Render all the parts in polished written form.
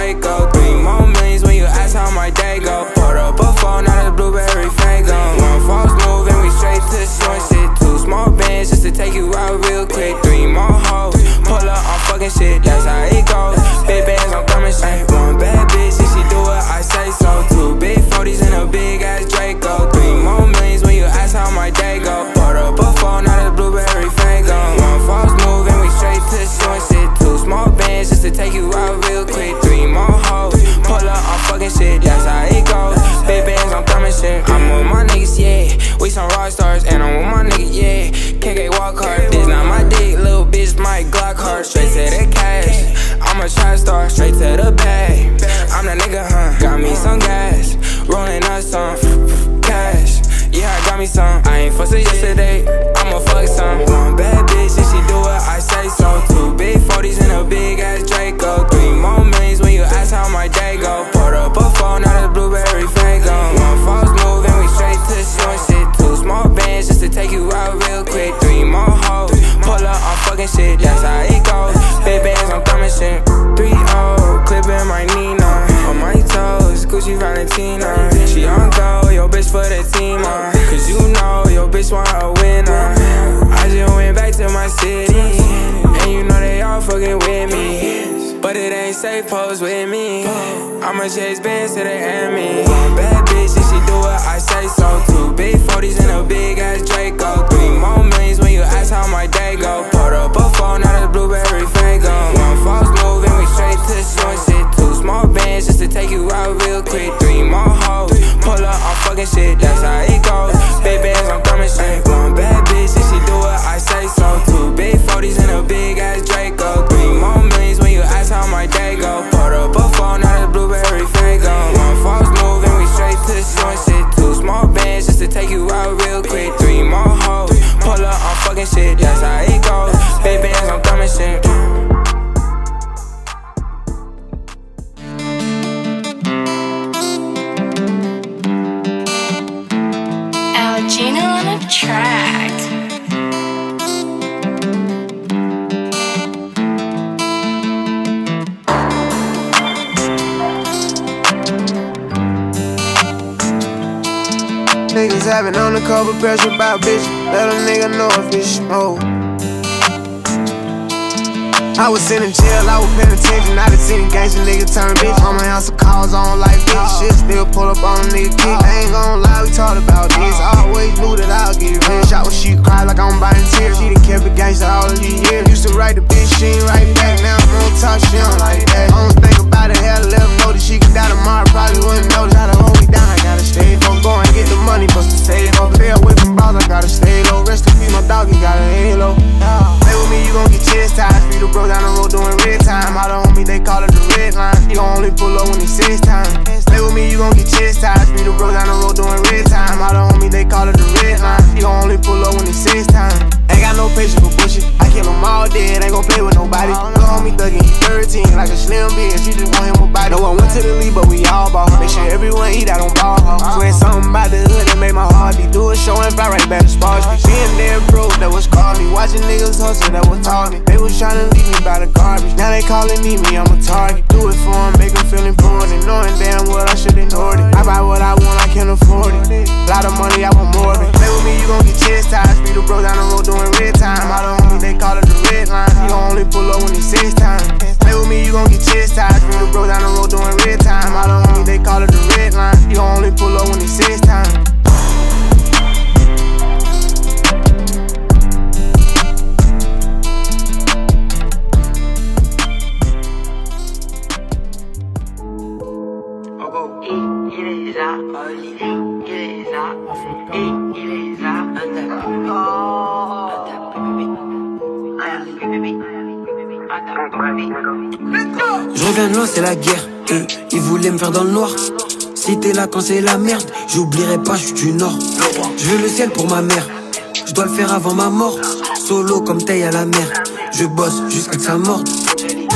Draco. 3 more millions when you ask how my day go. Poured up a phone, now the blueberry fango. One false move and we straight to short shit. 2 small bands just to take you out real quick. 3 more hoes, pull up on fucking shit, that's how it goes. Big bands, I'm coming straight. 1 bad bitch, and she do what I say so. 2 big 40s and a big ass Draco. 3 more millions when you ask how my day go. Poured up a phone, now the blueberry fango. 1 false move and we straight to short shit. 2 small bands just to take you out real quick. 3 more hoes, pull up on fucking shit, that's how it goes. Big bands, I'm coming shit. I'm with my niggas, yeah. We some rock stars, and I'm with my niggas, yeah. KK walk hard, this not my dick, little bitch, my Glock hard. Straight to the cash, I'm a trap star, straight to the bag. I'm that nigga, huh? Got me some gas, rolling up some cash. Yeah, I got me some. I ain't fussing yesterday, I'ma fuck some. 1 bad bitch, and she do what I say so. 2 big 40s and a big ass Draco. 3 more millions when you ask how my day go. Poured up a phone, now the blueberry fango. 1 false move and we straight to short shit. 2 small bands just to take you out real quick. 3 more hoes, pull up on fucking shit, that's how it goes. Big bands, I'm coming shit. 3-0, clipping my Nina. On my toes, Gucci Valentina. She on go, yo bitch for the team, cause you know your bitch want a winner. I just went back to my city, and you know they all fucking with me. But it ain't safe, pose with me. I'ma chase bands to the enemy. 1 bad bitch, and she do what I say so. 2 big 40s and a big ass Draco. 3 more millions when you ask how my day go. Poured up a phone, now the blueberry fango. 1 false move and we straight to short shit. 2 small bands just to take you out real quick. 3 more hoes, pull up on fucking shit, that's how it goes. Big bands, I'm coming straight. 1 bad bitch, and she do what I say so. 2 big 40s and a big ass Draco. 3 more millions when you ask how my day go. Poured up a phone, now the blueberry fango. 1 false move and we straight to short shit. 2 small bands just to take you out real quick. 3 more hoes, pull up on fucking shit, that's how it goes. Big bands, I'm coming shit. Gina on a track. Niggas having undercover pressure about bitch. Let a nigga know if it's smoke. I was in jail, I was paying attention. I done seen a gangsta nigga turn bitch. On my house of calls, I don't like bitch. Shit still pull up on a nigga kick. I ain't gon' lie, we talked about this. I always knew that I'll get rich. Shot when she cried like I'm buying tears. She done kept a gangsta all of these years. Used to write the bitch, she ain't write back. Now I'm on top, she don't like that. I don't think about it, had to let her know that she can die tomorrow. Probably wouldn't notice how to hold me down. I gotta stay low, go and get the money, bust to save up. Stay away from bras, I gotta stay low. Rest in peace, my dog, he got a halo. Play with me, you gon' get chastised. Be the bro down the road doing red time. All the homie, they call it the red line. He gon' only pull up when it's 6 time. Play with me, you gon' get chastised. Be the bro down the road doing red time. All the homie, they call it the red line. He gon' only pull up when it's 6 time. Ain't got no patience for bullshit. I kill them all dead, ain't gon' play with nobody. Little homie thuggin', he 13, like a slim bitch. She just want him a body. No one went to the league, but we all ball. Make sure everyone eat, I don't ball. Swear something about the hood that made my heart beat. Do a show and fly right back to Sparsby. Being there broke, that was calling me. Watching niggas hustle, that was talking. They was tryna leave me by the garbage. Now they calling me, I'm a target. Do it for them, make them feel important. Knowing damn well I should ignored it. I buy what I want, I can't afford it. Lot of money, I want more of it. Play with me, you gon' get chastised. Be the bro down the road doing red time. All the homies, they call it the red line. He gon' only pull up when it's 6 time. Play with me, you gon' get chastised. Be the bro down the road doing red time. All the homies, they call it the red line. He gon' only pull up when it's 6 time. Je reviens de loin, c'est la guerre. Ils voulaient me faire dans le noir. Si t'es là quand c'est la merde, j'oublierai pas, je suis du nord. Je veux le ciel pour ma mère. Je dois le faire avant ma mort. Solo comme taille à la mer. Je bosse jusqu'à que ça morde.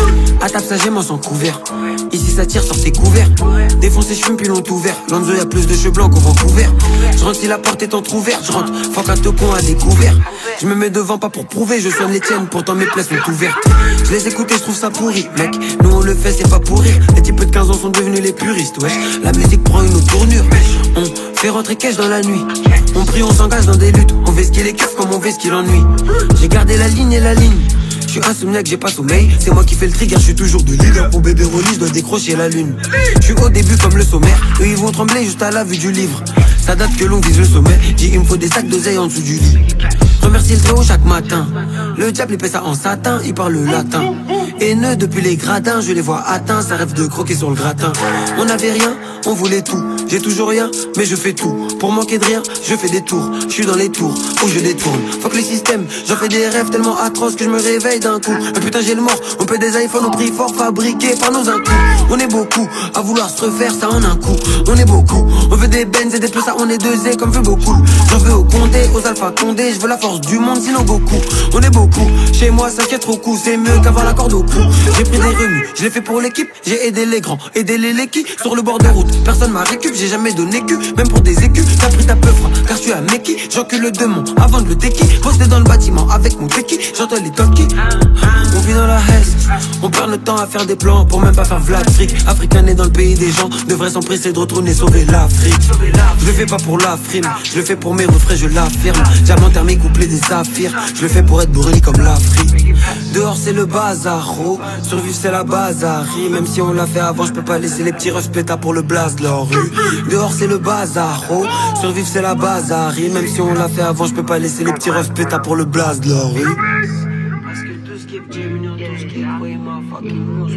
À table ça j'aime en sans couvert. Ici ça tire sur tes couverts. Défoncé je fume puis l'ont ouvert. Lonzo y'a plus de cheveux blancs qu'au Vancouver. Je rentre si la porte est entrouverte. Je rentre, fuck un tocon à découvert. Je me mets devant pas pour prouver. Je sonne les tiennes pourtant mes plaies sont ouvertes. Je les écoute et je trouve ça pourri. Mec, nous on le fait c'est pas pour rire. Les types de 15 ans sont devenus les puristes. Wesh, la musique prend une autre tournure. On fait rentrer cash dans la nuit. On prie, on s'engage dans des luttes. On fait ce qu'il est kiff comme on fait ce qu'il ennuie. J'ai gardé la ligne et la ligne. Je suis insomniaque, j'ai pas sommeil. C'est moi qui fais le trigger, je suis toujours de leader. Pour bébé Rolly, je dois décrocher la lune. Je suis au début comme le sommaire. Eux ils vont trembler juste à la vue du livre. Ça date que l'on vise le sommet. Dis il me faut des sacs d'oseille en dessous du lit. Je remercie le Très-Haut chaque matin. Le diable il paie ça en satin, il parle le latin. Haineux depuis les gradins, je les vois atteints. Ça rêve de croquer sur le gratin. On avait rien, on voulait tout. J'ai toujours rien, mais je fais tout. Pour manquer de rien, je fais des tours. Je suis dans les tours, où je détourne. Fuck les systèmes, j'en fais des rêves tellement atroces que je me réveille d'un coup. Putain j'ai le mort, on paie des iPhones au prix fort fabriqués par nos incous. On est beaucoup, à vouloir se refaire ça en un coup. On est beaucoup, on veut des Benz et des plus ça on est deux Z comme veut beaucoup. J'en veux au Condé, aux Alpha Condé, je veux la force du monde sinon Goku. On est beaucoup, chez moi ça s'inquiète trop coup. C'est mieux qu'avoir la corde au cou. J'ai pris des remues, je l'ai fait pour l'équipe. J'ai aidé les grands, aidé les léquis. Sur le bord de route, personne m'a récup. J'ai jamais donné cul, même pour des écus. T'as pris ta peufra, car je suis à Meki. J'encule le démon avant de le déki. Posté dans le bâtiment avec mon teki. J'entends les talkies. On vit dans la Hesse, on perd le temps à faire des plans pour même pas faire v'là fric. Africain né dans le pays des gens, devrait s'empresser de retourner sauver l'Afrique. Je le fais pas pour la frime, je le fais pour mes refrains, je l'affirme. Diamant thermique couplé des saphirs, je le fais pour être brûlé comme l'Afrique. Dehors c'est le bazar, oh. Survivre c'est la bazarie. Même si on l'a fait avant, je peux pas laisser les petits refs pétas pour le blast de leur rue. Dehors c'est le bazar, oh. Survivre c'est la bazarie. Même si on l'a fait avant, je peux pas laisser les petits refs pétas pour le blast de leur rue. Parce que tout ce qui est petit, tout ce qui est oui, motherfucking monstre.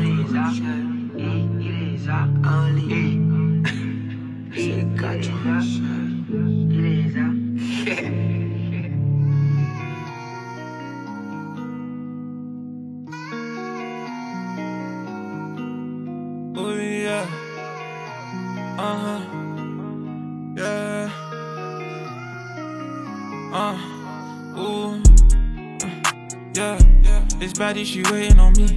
Il est là, en ligne. C'est gâteau, il est là. Oh yeah, yeah, ooh, yeah. This baddie, she waiting on me.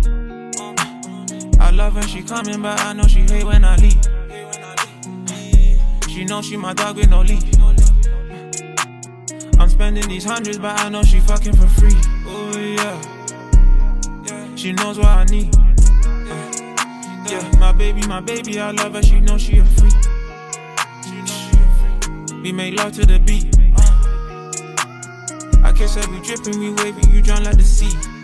I love her, she coming, but I know she hate when I leave. She know she my dog with no leash. I'm spending these hundreds, but I know she fucking for free. Oh yeah, she knows what I need. Yeah, my baby, I love her, she knows she a freak. We make love to the beat. I kiss her, we drippin', we wavy, you drown like the sea.